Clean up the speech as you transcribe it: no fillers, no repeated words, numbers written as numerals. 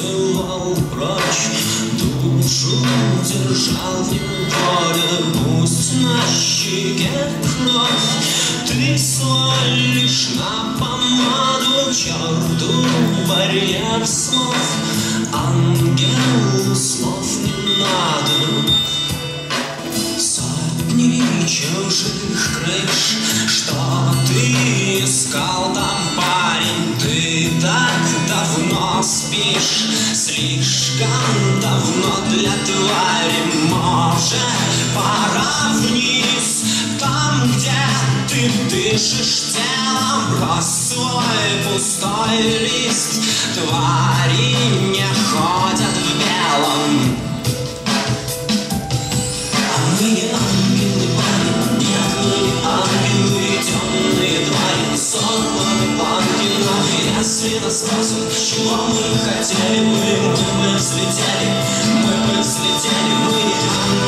посылал прочь, душу держал в неволе, пусть на щеке кровь. Ты свой лишь на помаду, черту барьер слов, ангелу слов не надо. Сотни чужих крыш, что ты искал там, парень? Ты так давно спишь, слишком давно для твари. Может, пора вниз, там, где ты дышишь телом, брось свой пустой лист. Твари не ходят в белом. Мы не ангелы, парень, нет, мы не ангелы, темные твари, сорваны планки. Но если нас спросят, чего мы хотели, мы бы взлетели, мы не ангелы.